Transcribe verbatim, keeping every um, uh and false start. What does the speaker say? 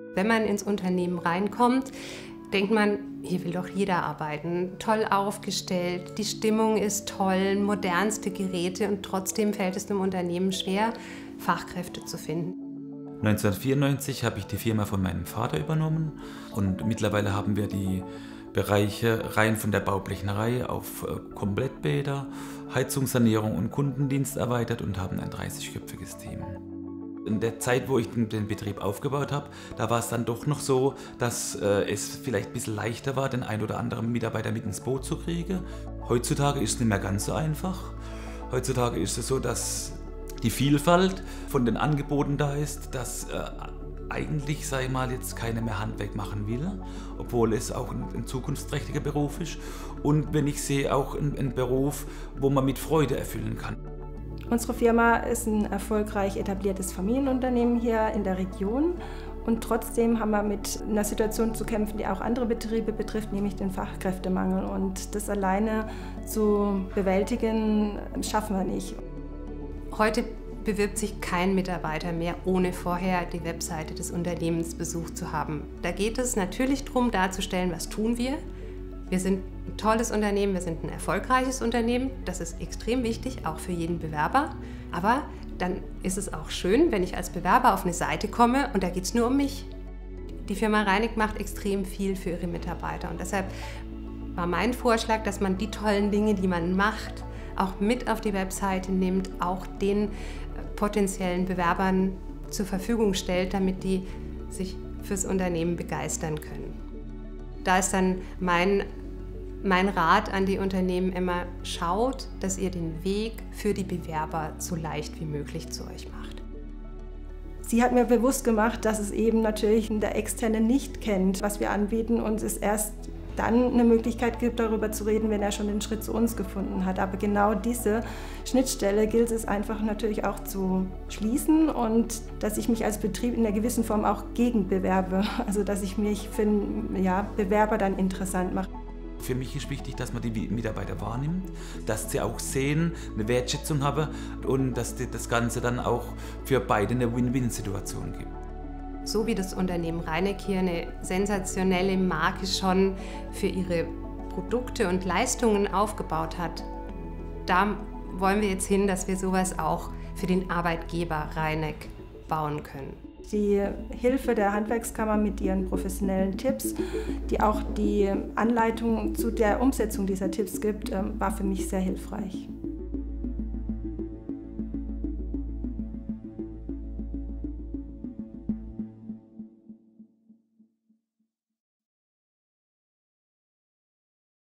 Wenn man ins Unternehmen reinkommt, denkt man, hier will doch jeder arbeiten. Toll aufgestellt, die Stimmung ist toll, modernste Geräte und trotzdem fällt es dem Unternehmen schwer, Fachkräfte zu finden. neunzehnhundertvierundneunzig habe ich die Firma von meinem Vater übernommen und mittlerweile haben wir die Bereiche rein von der Baublecherei auf Komplettbäder, Heizungssanierung und Kundendienst erweitert und haben ein dreißigköpfiges Team. In der Zeit, wo ich den Betrieb aufgebaut habe, da war es dann doch noch so, dass äh, es vielleicht ein bisschen leichter war, den einen oder anderen Mitarbeiter mit ins Boot zu kriegen. Heutzutage ist es nicht mehr ganz so einfach. Heutzutage ist es so, dass die Vielfalt von den Angeboten da ist, dass äh, eigentlich, sag ich mal, jetzt keiner mehr Handwerk machen will, obwohl es auch ein, ein zukunftsträchtiger Beruf ist. Und wenn ich sehe, auch ein, ein Beruf, wo man mit Freude erfüllen kann. Unsere Firma ist ein erfolgreich etabliertes Familienunternehmen hier in der Region. Und trotzdem haben wir mit einer Situation zu kämpfen, die auch andere Betriebe betrifft, nämlich den Fachkräftemangel. Und das alleine zu bewältigen, schaffen wir nicht. Heute bewirbt sich kein Mitarbeiter mehr, ohne vorher die Webseite des Unternehmens besucht zu haben. Da geht es natürlich darum, darzustellen, was tun wir. Wir sind ein tolles Unternehmen, wir sind ein erfolgreiches Unternehmen. Das ist extrem wichtig, auch für jeden Bewerber. Aber dann ist es auch schön, wenn ich als Bewerber auf eine Seite komme und da geht es nur um mich. Die Firma Reineck macht extrem viel für ihre Mitarbeiter und deshalb war mein Vorschlag, dass man die tollen Dinge, die man macht, auch mit auf die Webseite nimmt, auch den potenziellen Bewerbern zur Verfügung stellt, damit die sich fürs Unternehmen begeistern können. Da ist dann mein, mein Rat an die Unternehmen immer, schaut, dass ihr den Weg für die Bewerber so leicht wie möglich zu euch macht. Sie hat mir bewusst gemacht, dass es eben natürlich der Externe nicht kennt, was wir anbieten und es erst dann eine Möglichkeit gibt, darüber zu reden, wenn er schon den Schritt zu uns gefunden hat. Aber genau diese Schnittstelle gilt es einfach natürlich auch zu schließen und dass ich mich als Betrieb in einer gewissen Form auch gegenbewerbe. Also dass ich mich für einen ja, Bewerber dann interessant mache. Für mich ist wichtig, dass man die Mitarbeiter wahrnimmt, dass sie auch sehen, eine Wertschätzung haben und dass das Ganze dann auch für beide eine Win-Win-Situation gibt. So wie das Unternehmen Reineck hier eine sensationelle Marke schon für ihre Produkte und Leistungen aufgebaut hat, da wollen wir jetzt hin, dass wir sowas auch für den Arbeitgeber Reineck bauen können. Die Hilfe der Handwerkskammer mit ihren professionellen Tipps, die auch die Anleitung zu der Umsetzung dieser Tipps gibt, war für mich sehr hilfreich.